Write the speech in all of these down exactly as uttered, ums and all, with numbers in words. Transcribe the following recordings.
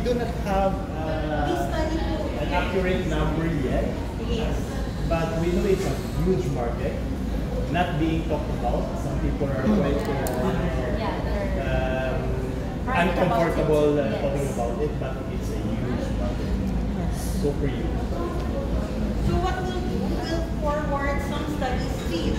do not have uh, an accurate number yet. Yes. But we know it's a huge market, not being talked about. Some people are quite uh, um, uncomfortable uh, talking about it, but it's a huge market. Super huge. So what we'll do, we'll forward some studies to you.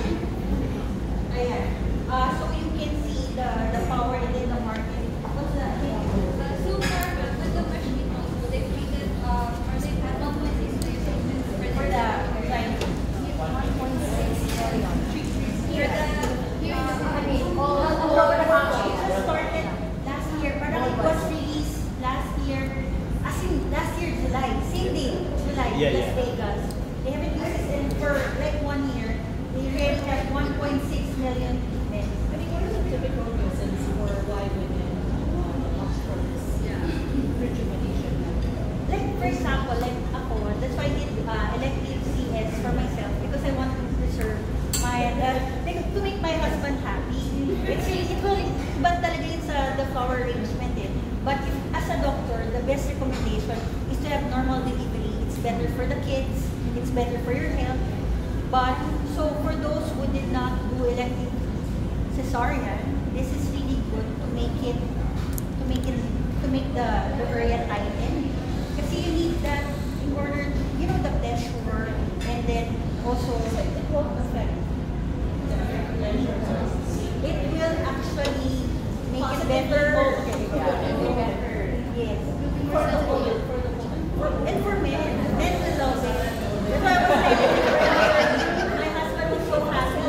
Ayan. Uh, so you can see the, the power in the market. What's that? So far, with the machine also, they've treated, uh, or they've had one point six million For the right. one point six million. Here, the, Here, I mean, all all over over the the country. It started last year. Parang it was released last year. As in, last year, July. Same day, July, Yeah, Las yeah. Vegas. They haven't used it in for like one year. They already have one point six million men. I mean, what are the typical reasons for why women uh, opt for this rejuvenation? Like, for example, like ako, that's why I did uh, elective C S for myself because I want to preserve my, uh, like, to make my husband happy. It's really, it will, but talaga it's uh, the flower arrangement eh. But if, as a doctor, the best recommendation is to have normal delivery. It's better for the kids, it's better for your health. But, so for those who did not do elective cesarean, this is really good to make it, to make it, to make the, the area tighten. Kasi you need that in order, you know, the pressure, and then also, It won't affect the pleasure. it will actually make it better. better. Yes. For the woman, for the woman. For, and for men, men will love it. That's why I was saying, my husband was so happy.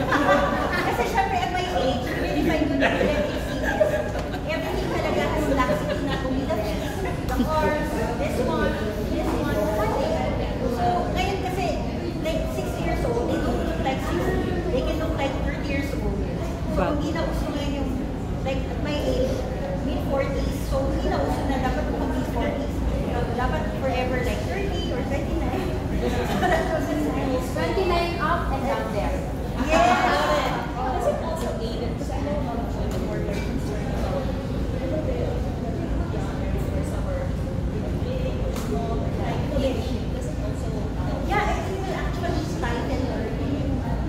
Kasi syempre at my age, even if I do the elective seasons, everything talaga has laxity na kung the face, the arms, this one, this one, nothing. So ngayon kasi, like six years old, they don't look like sixty. They can look like thirty years old. So hindi na uso ngayon yung, like at my age, mid forties, so hindi na uso na dapat kung mid forties. Dapat forever like thirty or twenty-nine. twenty-nine up and down there. Yes! Does it also aid it? Because I know a lot of women who are very concerned about a little bit of younger for summer, big, small, like Yes. does it also help? Yeah, I think it will actually stifle learning.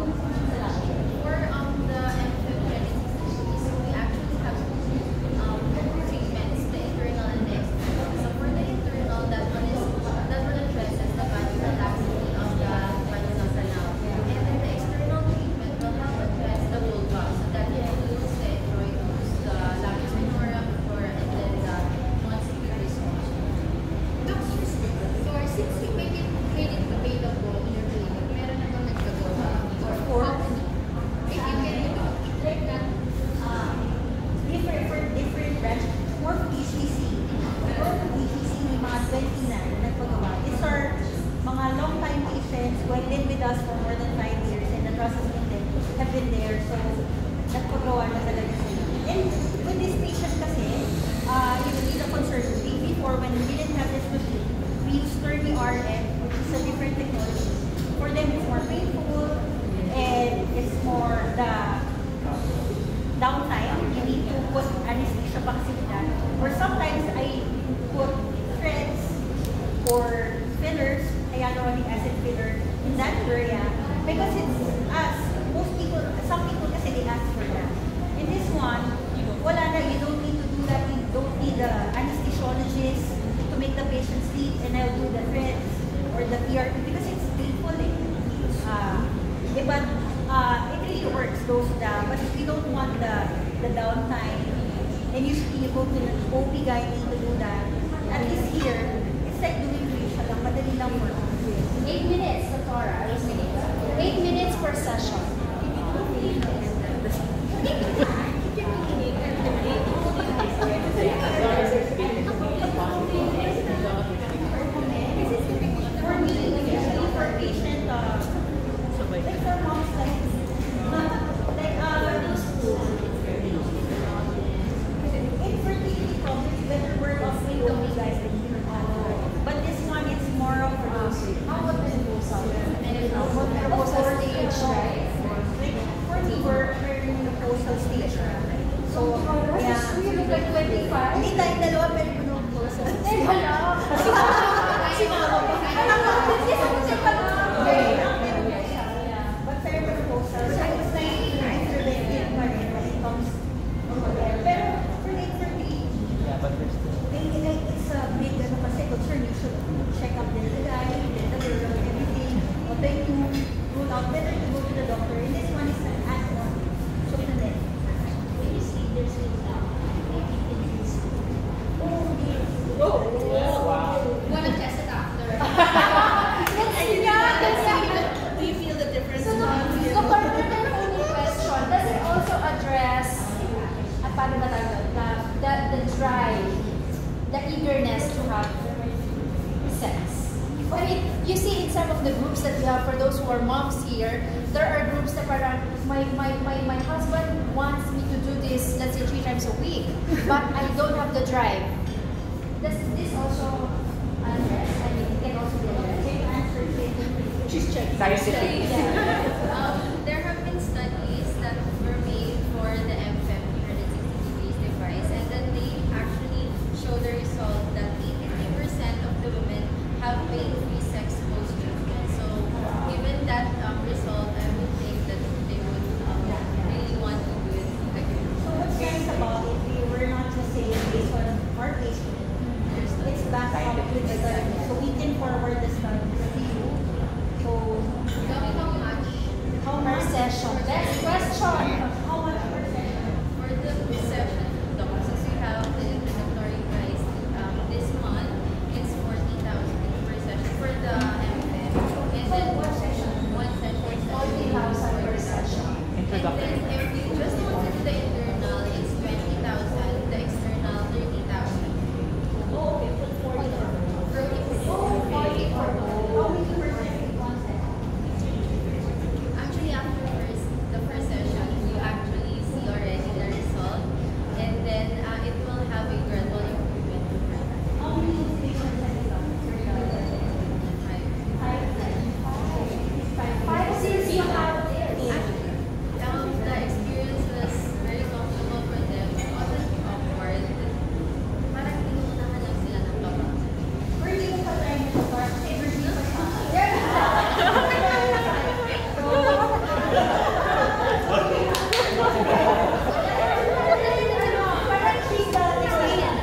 For um, the endocrinology, we actually have um, treatments, the internal and the external. So for the internal, that one is that one addresses the vaginal laxity of the vaginal canal. And then the external treatment will help address the vulva, so that includes the introitus, the lapis minora, flora, and then the conspicuous also. So since you make it made it available in your clinic, meron na bang nagkagawa? Or For if you can do like that, um, different for different branch, more P C C. More P C C, may mga twenty-nine na nagpagawa. These are mga long time patients who have been with us for more than five years and the process with them have been there. So, nagpagawa na talaga sila. And with this patient kasi, uh, you know, the concern, before when we didn't have this machine, we used Sturdy R F, which is a different technology. For them, it's more painful and it's more the downtime. You need to put anesthesia pa kasi with that. Or sometimes I put threads or fillers, hyaluronic acid filler in that area because it's us. Most people, some people kasi they ask for that. In this one, wala na, you don't need to do that. You don't need the anesthesiologist to make the patient sleep and I'll do the threads or the P R P because it's painful eh. Uh, eh, but uh, it really works, those the, but if you don't want the, the downtime, and usually you go to the O B gynae to do that, at least here, it's like doing facial lang, madali lang work. eight minutes, Satora. Eight minutes. Eight minutes per session. For me, usually for patient, uh, like for moms, like, like, uh, infertility problems, better word of with the big guys like you. But this one, it's more of, uh, how about the And it's also stage, right? out, better to go to the doctor. And this one is an add-on. So, it's a net. When you see there's no doubt, make it confused. Oh, dear. Oh, wow. Wanna test it after? Let's see nga. Let's see. Do you feel the difference? So, the further only question, does it also address, at paano ba tayo, the, the, the drive, the eagerness to have sex? I mean, you see in some of the groups that we have, for those who are moms here, there are groups that are, my, my, my, my husband wants me to do this, let's say three times a week, but I don't have the drive. Does this also address? I mean, it can also be addressed. She's checking. Scientific. Yeah. Um, there have been studies that were made for the M F E M three sixty degrees device, and then they actually show the result that eighty-three percent of the women have pain-free sex post-treatment. So, given that um, result, I would think that they would um, really want to do it again. So what's nice about it, we were not just saying based on our placement. It's backed up with the study. So we can forward the study to you. So Tell me how much how Per much session. Next question. How much per session? for the session, though, since we have the introductory price um, this month, it's forty thousand per session for the M F E M. And then One session. one session is forty thousand per session. And then if you just want to do the internal, it's twenty thousand. The external, thirty thousand. Oh, okay, put forty for forty Oh, forty for How many percent in one session? Actually, after first, the first session, you actually see already the result. And then uh, it will have a gradual improvement over time. How many patients have you done? Five sessions. Five since you have this. Um, the experience was very comfortable for them. It wasn't awkward. Parang tinuunahan lang sila ng baba. Where do you have time to start? Every week or something? Parang she's the experience.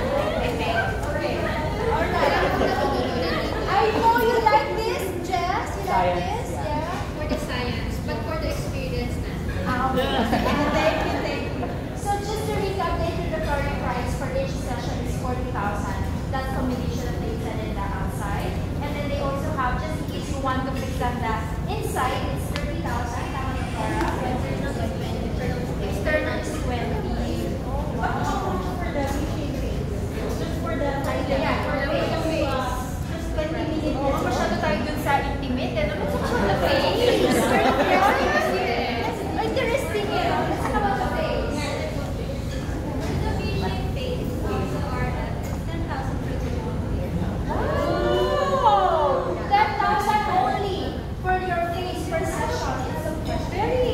I know you like this, Jess. You like this? Yeah. For the science, but for the experience na. Ah, okay. Thank you, thank you. So just to recap, the introductory price for each session is forty thousand. That's combination of the inside and the outside. And then they also have, just in case you want to present the inside, it's thirty thousand. Tama na, Cora? External is twenty. External is twenty. But how much for the fishing rate? Just for the Yeah, for the face. Just twenty minutes. Oo, masyado tayo dun sa intimate. Eh. Naman sa the face. Interesting eh. Let's talk about the face. The vision phase also are at ten thousand for the one year. Oh, ten thousand only for your face per session. It's a very